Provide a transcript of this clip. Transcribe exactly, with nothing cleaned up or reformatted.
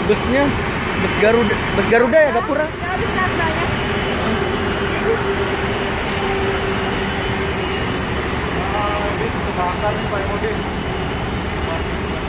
busnya bus Garuda, bus Garuda ya Gapura. Ya, bus Garudanya. Ini kebakar nih Pak Modin.